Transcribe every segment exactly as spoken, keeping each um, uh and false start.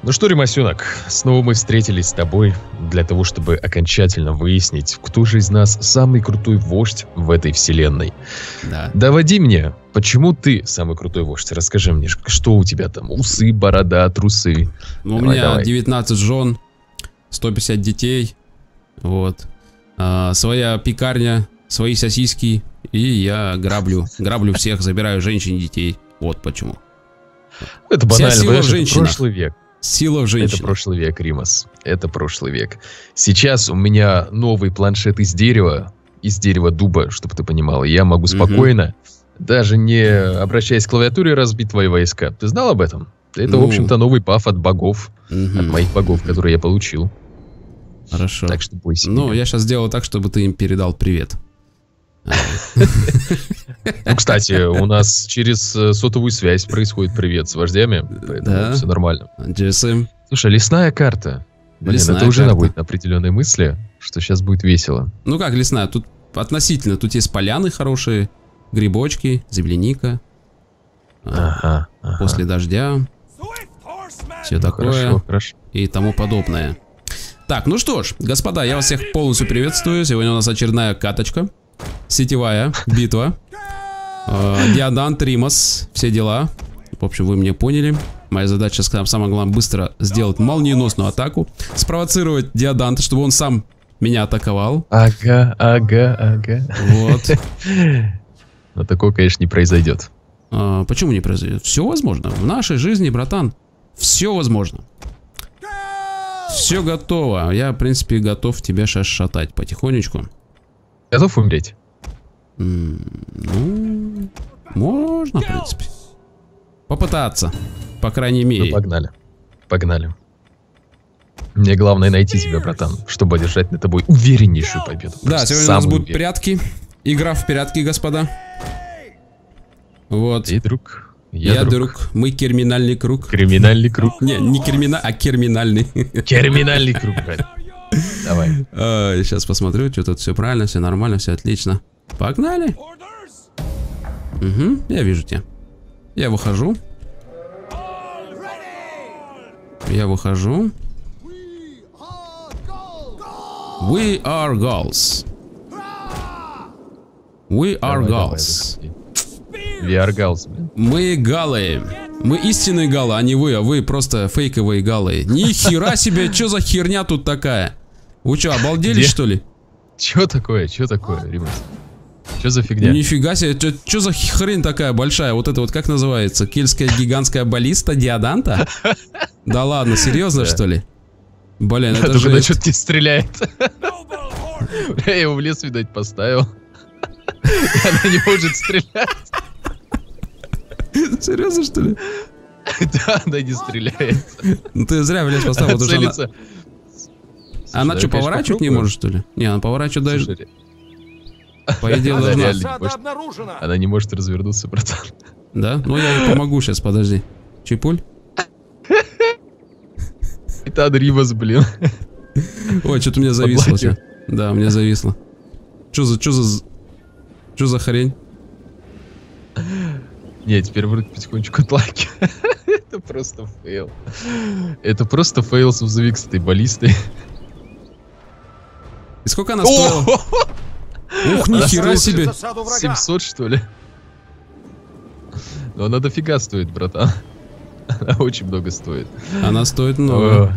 Ну что, Римасенок, снова мы встретились с тобой для того, чтобы окончательно выяснить, кто же из нас самый крутой вождь в этой вселенной. Да. Доводи мне, почему ты самый крутой вождь? Расскажи мне, что у тебя там? Усы, борода, трусы. Ну, у давай, меня давай. девятнадцать жен, сто пятьдесят детей, вот. А, своя пекарня, свои сосиски, и я граблю, граблю всех, забираю женщин и детей. Вот почему. Это Вся банально, сила в понимаешь, это женщинах. прошлый век. Сила в женщине. Это прошлый век, Римас. Это прошлый век. Сейчас у меня новый планшет из дерева, из дерева дуба, чтобы ты понимал. И я могу спокойно, даже не обращаясь к клавиатуре, разбить твои войска. Ты знал об этом? Это, Ну. в общем-то, новый паф от богов. Мгм. От моих богов, которые я получил. Хорошо. Так что бойся. Ну, меня. я сейчас сделал так, чтобы ты им передал привет. Ну, кстати, у нас через э, сотовую связь происходит привет с вождями, поэтому Да. все нормально. Джесим. Слушай, лесная карта. Блин, Лесная это уже карта. наводит на определенные мысли, что сейчас будет весело. Ну как лесная? Тут относительно. Тут есть поляны хорошие, грибочки, земляника. а, Ага, ага. После дождя. Все Ну, такое. Хорошо, хорошо. И тому подобное. Так, ну что ж, господа, я вас всех полностью приветствую. Сегодня у нас очередная каточка. Сетевая битва. Э, Диадант, Римас, все дела. В общем, вы меня поняли. Моя задача, самое главное, быстро сделать молниеносную атаку. Спровоцировать Диаданта, чтобы он сам меня атаковал. Ага, ага, ага. Вот. Но такого, конечно, не произойдет. А, почему не произойдет? Все возможно. В нашей жизни, братан, все возможно. Все готово. Я, в принципе, готов тебя сейчас шатать потихонечку. Готов умереть? М, Ну, можно, в принципе. Попытаться, по крайней Ну, мере. погнали. Погнали. Мне главное найти тебя, братан, чтобы одержать над тобой увереннейшую победу. Да, Просто сегодня у нас самую будут уверенную. прятки. Игра в прятки, господа. Вот. Ты друг, я, Я, друг. друг. Мы криминальный круг. Криминальный круг. Не, не криминал, а криминальный. Криминальный круг, брат. Давай. А, я сейчас посмотрю, что тут все правильно, все нормально, все отлично. Погнали. Угу, я вижу тебя. Я выхожу. Я выхожу. We are Gauls. We are Давай, давай, Gauls. заходи. We are Gauls, блин. Мы галы. Мы истинные галы, а не вы, а вы просто фейковые галы. Ни хера себе, что за херня тут такая? Вы что, обалдели, Где? что ли? Чё такое? Чё такое, Римас? Чё за фигня? Нифига себе, что за хрень такая большая? Вот это вот как называется? Кельтская гигантская баллиста Диаданта? Да ладно, серьезно, Да. что ли? Блин, это Только на жесть. что-то не стреляет. Я его в лес, видать, поставил. И она не может стрелять. Серьезно, что ли? Да, она не стреляет. Ну ты зря в лес поставил, потому что она... Целится. Она Слушай, что, я, конечно, поворачивать не попробую. может, что ли? Не, она поворачивать даже... Слушай, По идее, она должна... реально не может. Она не может развернуться, братан. Да? Ну я ей помогу сейчас, подожди. Чипуль? Это Римас, блин. Ой, что-то у меня зависло Подлатил. сейчас. Да, у меня зависло. Что за... Что за... Что за хрень? Не, теперь вроде потихонечку отлаки. Это просто фейл. Это просто фейл с узовик с этой баллистой. И сколько она стоила? Ух, Она нихера стоит себе. семьсот, что ли? Но она дофига стоит, братан. Она очень много стоит. Она стоит много.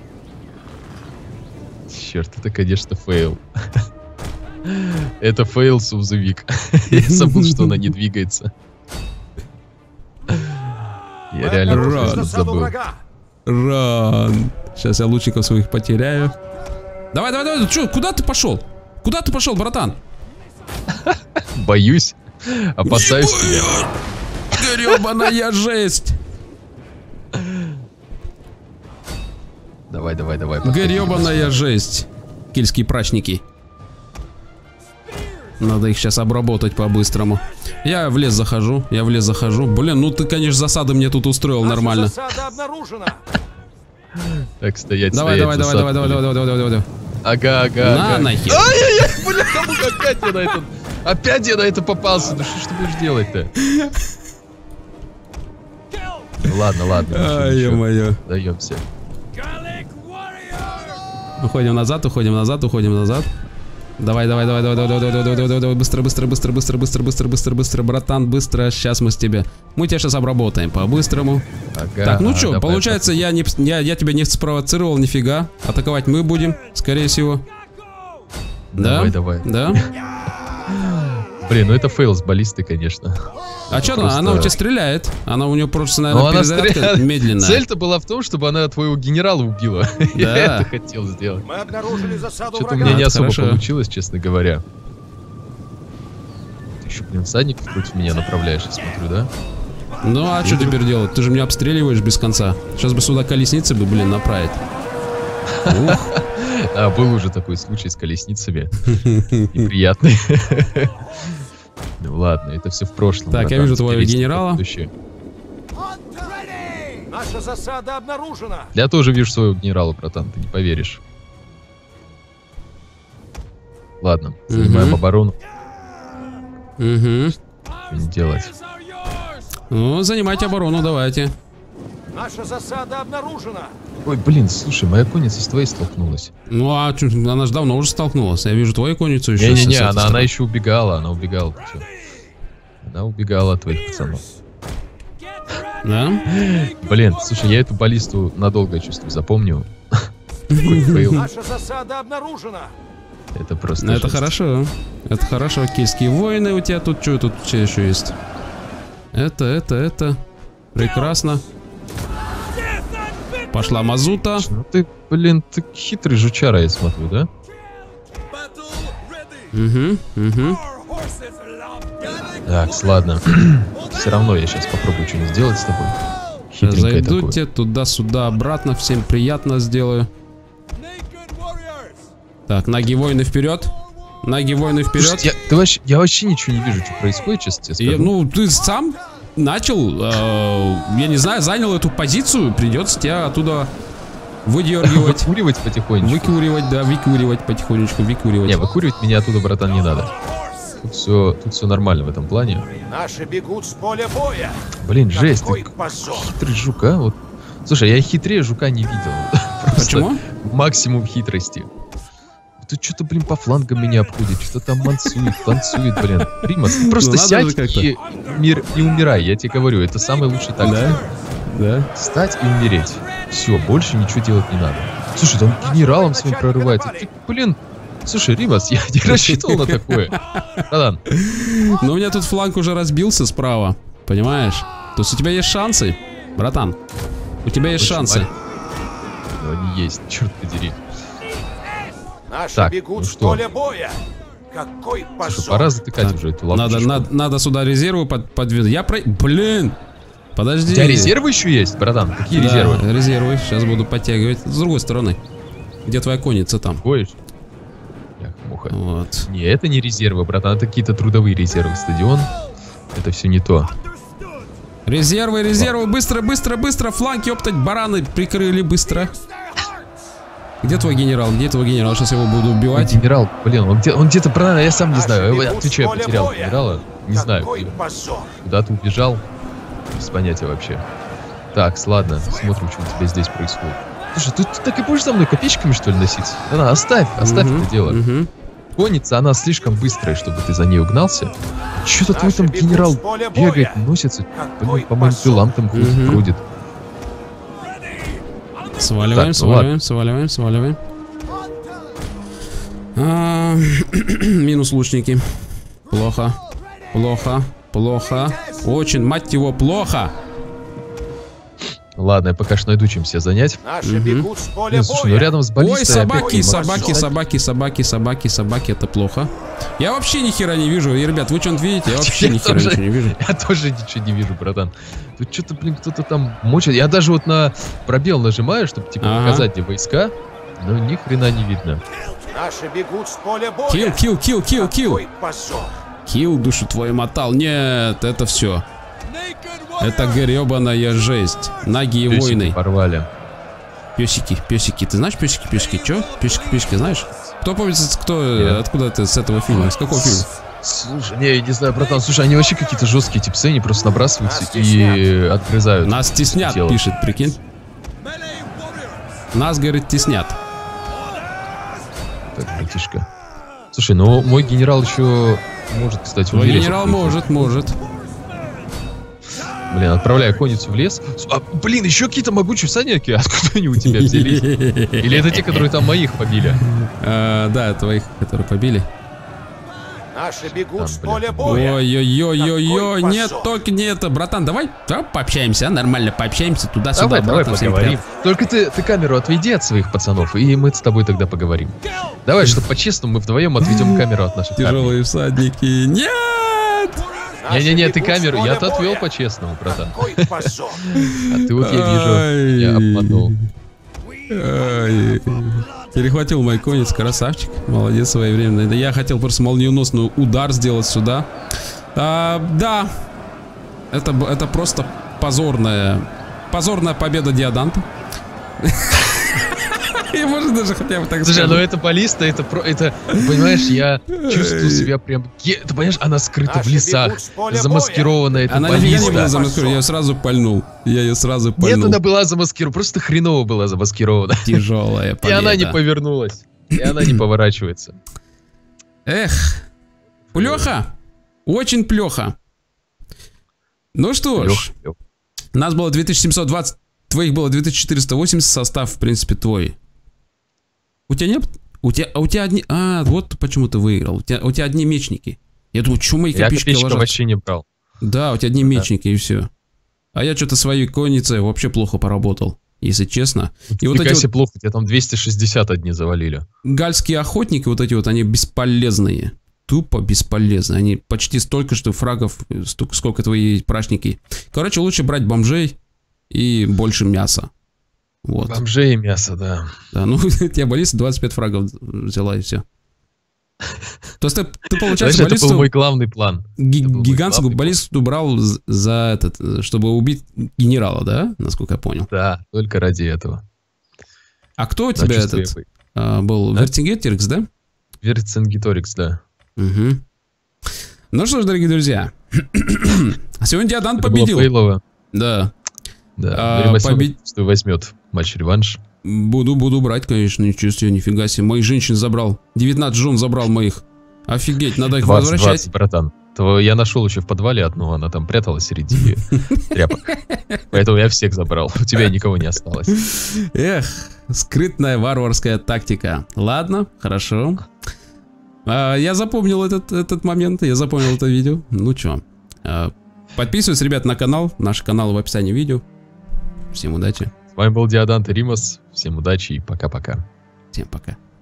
Черт, это, конечно, фейл. Это фейл с узовик. Я забыл, что она не двигается. Я реально Рад. просто забыл. Ран. Сейчас я лучников своих потеряю. Давай, давай, давай. Чё, куда ты пошел? Куда ты пошел, братан? Боюсь. Опасаюсь тебя. Гребаная жесть. Давай, давай, давай. подходи. Гребаная жесть. Кельтские прачники. Надо их сейчас обработать по-быстрому. Я в лес захожу, я в лес захожу. Блин, ну ты, конечно, засады мне тут устроил нормально. Засада обнаружена. Так, стоять, Давай, стоять. давай, давай, давай, давай, давай, давай, давай, давай. Ага, ага, На ага. нахер. Ай-яй-яй, бля, кому опять я на это... Опять я на это попался. Ну что ж ты будешь делать-то? Ладно, ладно. Ай, ё-моё. Даемся. Уходим назад, уходим назад, уходим назад. Давай, давай, давай, давай, давай, давай, давай, давай, давай, давай, быстро, быстро, быстро, быстро, быстро, быстро, быстро, быстро, братан, быстро. Сейчас мы с тебя, мы тебя сейчас обработаем по-быстрому. Ага, так, ну ага, что, давай, получается, я не, я, я тебя не спровоцировал, нифига. Атаковать мы будем, скорее всего. Давай, да? давай. Да? Блин, ну это фейл с баллистой, конечно. А что просто... она? Она у тебя стреляет. Она у нее просто, наверное, перезарядка медленная. Цель-то была в том, чтобы она твоего генерала убила. Да. Я это хотел сделать. Мы обнаружили засаду Что-то у меня не особо Хорошо. получилось, честно говоря. Ты еще, блин, всадников против меня направляешь, я смотрю, да? Ну а что теперь делать? Ты же меня обстреливаешь без конца. Сейчас бы сюда колесницы бы, блин, направить. Ух. А, был уже такой случай с колесницами. Неприятный. Ну ладно, это все в прошлом. Так, я вижу твоего генерала. Наша засада обнаружена. Я тоже вижу своего генерала, братан, ты не поверишь. Ладно, занимаем Мгм. оборону. Угу. Что не делать? Ну, занимайте оборону, давайте. Наша засада обнаружена. Ой, блин, слушай, моя конница с твоей столкнулась. Ну, а чё, она же давно уже столкнулась. Я вижу твою конницу еще. Не-не-не, она, она еще убегала, она убегала. Всё. Она убегала от твоих пацанов. Да? Блин, слушай, я эту баллисту надолго, чувствую, запомню. Какой фейл. Наша засада обнаружена. Это просто Ну, это жесть. хорошо. Это хорошо. Кельтские воины у тебя тут. Что тут что еще есть? Это, это, это. Прекрасно. Пошла мазута. Ну ты, блин, ты хитрый жучара, я смотрю, да? Угу, угу. Так, ладно. Все равно я сейчас попробую что-нибудь сделать с тобой. Хитренькое такое. Зайдуте туда-сюда, обратно. Всем приятно сделаю. Так, ноги воины вперед. Ноги воины вперед. Слушай, я, ты вообще, я вообще ничего не вижу, что происходит, честно тебе Я, скажу. ну, ты сам начал, э, я не знаю, занял эту позицию. Придется тебя оттуда выдергивать. Выкуривать потихонечку. Выкуривать, да, выкуривать потихонечку, выкуривать. Не, выкуривать меня оттуда, братан, не надо. Тут все, тут все нормально в этом плане. Наши бегут с поля боя. Блин, жесть, Какой ты позор. хитрый жук, а? Вот. Слушай, я хитрее жука не видел. Просто Почему? максимум хитрости. Тут что-то, блин, по флангам меня обходит, что-то там мансует, танцует, блин. Римас, ты просто Ну, надо же сядь как-то. и, мир, и умирай, я тебе говорю, это самый лучший тактика. Да? Встать и умереть. Все, больше ничего делать не надо. Слушай, там генералом своим прорывается. Ты, блин, слушай, Римас, я не рассчитывал на такое. Братан, Но у меня тут фланг уже разбился справа, понимаешь? То есть у тебя есть шансы, братан. У тебя есть очень шансы. маленький. Ну, они есть, черт подери. Наши Так, бегут ну с что? поля боя. Какой Слушай, позор. пора затыкать Так, уже эту Надо, ловушечку. надо, надо сюда резервы под, подвинуть. Я про... Блин! Подожди. У тебя резервы еще есть, братан? Какие Да, резервы? резервы. Сейчас буду подтягивать. С другой стороны. Где твоя конница там? Боишь? Муха. Вот. Не, это не резервы, братан, это какие-то трудовые резервы. Стадион. Это все не то. Резервы, резервы. Быстро, быстро, быстро. Фланги, оптать, бараны прикрыли быстро. Где твой генерал? Где твой генерал? Сейчас его буду убивать. Генерал, блин, он, где, он где-то, правильно, я сам не Наши знаю. бегут Я с отвечаю, поля потерял боя. генерала. Не знаю, Какой где- позор. куда-то убежал. Без понятия вообще. Так, ладно, смотрим, что у тебя здесь происходит. Слушай, ты, ты так и будешь за мной копеечками, что ли, носиться? Да, оставь, оставь Мгм, это дело. мгм. Конница, она слишком быстрая, чтобы ты за ней угнался. Что-то твой Наши там бегут генерал с поля боя. бегает, носится. Какой Блин, по моим позор. делам там ходит, Мгм. бродит. Сваливаем, Так, сваливаем, сваливаем, сваливаем. А, минус лучники. Плохо. Плохо. Плохо. Очень, мать его, плохо. Ладно, я пока что найду чем себя занять. Наши Мгм. бегут с поля Блин, слушай, ну боя. рядом с баллистой... Ой, собаки, опять-таки собаки, Макс. собаки, собаки, собаки, собаки, собаки, это плохо. Я вообще ни хера не вижу. И, ребят, вы что-нибудь видите? Я вообще Я ни хера тоже. ничего не вижу. Я тоже ничего не вижу, братан. Тут что-то, блин, кто-то там мочит. Я даже вот на пробел нажимаю, чтобы типа Ага. показать, где войска. Но ни хрена не видно. Наши бегут с поля боя. Килл, килл, килл, килл, килл. Какой позор. Килл, душу твою мотал. Нет, это все. Это гребаная жесть. Ноги и Песики войны. порвали. Песики, песики. Ты знаешь песики, песики? Че? Песики, песики, знаешь? Кто помнит, кто, Нет. откуда ты с этого фильма? С какого фильма? Слушай, не, я не знаю, братан, слушай, они вообще какие-то жесткие типсы, они просто набрасываются Нас и теснят. отгрызают. Нас теснят, тело. пишет, прикинь. Нас, говорит, теснят. Так, братишка. Слушай, ну мой генерал еще может, кстати, Твой умереть. генерал может, может. Блин, отправляю конницу в лес. А, блин, еще какие-то могучие всадники. Откуда они у тебя взялись? Или это те, которые там моих побили? А, да, твоих, которые побили. Наши бегут Там, с бля. поля боя. Ой-ой-ой-ой-ой, Какой нет, позор. только не это, братан, давай, давай пообщаемся, а, нормально пообщаемся, туда-сюда, Давай, давай обратно, всем поговорим. привет. Только ты, ты камеру отведи от своих пацанов, и мы с тобой тогда поговорим. Давай, чтобы по-честному мы вдвоем отведем камеру от наших армий. Тяжелые всадники, нет! Наши Не-не-не, ты бегут с камеру, поля я-то отвел боя. по-честному, братан. Какой позор. А ты вот, я вижу, я обманул. Ай. Перехватил мой конец, красавчик, молодец своевременно. Да я хотел просто молниеносный удар сделать сюда. А, да, это, б- это просто позорная, позорная победа Диаданта. И можно даже хотя бы так Слушай, ну сказать. это баллиста, это про, это, понимаешь, я чувствую себя прям, ге- ты понимаешь, она скрыта в Наши лесах, бегут с поля замаскирована, это Она нифига не была баллиста. замаскирована, я ее сразу пальнул. Я ее сразу Нет, пальнул. она была замаскирована, просто хреново была замаскирована. Тяжелая И победа. она не повернулась, и она не поворачивается. Эх, плохо, очень плохо. Ну что ж, Лёх, Лёх. нас было две тысячи семьсот двадцать, твоих было две тысячи четыреста восемьдесят, состав, в принципе, твой. У тебя нет? У тебя, а у тебя одни... А, вот почему ты выиграл. У тебя, у тебя одни мечники. Я думаю, что мои Я копейки копеечка ложатся? вообще не брал. Да, у тебя одни мечники и все. А я что-то своей конницей вообще плохо поработал, если честно. И вот Фига эти себе вот плохо, тебя там двести шестьдесят одни завалили. гальские охотники, вот эти вот, они бесполезные. Тупо бесполезные. Они почти столько, что фрагов, столько, сколько твои прачники. Короче, лучше брать бомжей и больше мяса. Вот. Бомжей и мясо, да. Да, ну, тебе баллиста двадцать пять фрагов взяла и все. То есть ты, ты получается, Знаешь, это был баллисту, мой главный план. ги- это был мой гигантскую главный баллисту брал з- за этот, чтобы убить генерала, да? Насколько я понял. Да, только ради этого. А кто у На тебя чувстве этот я а, был? Да? Вертингеторикс, да? Верцингеторикс, да. Угу. Ну что ж, дорогие друзья. Сегодня Диадант Это было победил. фейлово. Да. Да, А, Римасёнок побед- пустую возьмет матч-реванш. Буду, буду брать, конечно, ничего себе, нифига себе. Моих женщин забрал. девятнадцать жен забрал моих. Офигеть, надо их двадцать, возвращать. двадцать, братан. То я нашел еще в подвале одну, она там пряталась среди тряпок. Поэтому я всех забрал. У тебя никого не осталось. Эх, скрытная варварская тактика. Ладно, хорошо. А, я запомнил этот, этот момент, я запомнил это видео. Ну чё, а, подписывайтесь, ребят, на канал. Наш канал в описании видео. Всем удачи, С вами был Диадант и Римас. Всем удачи и пока-пока. всем пока.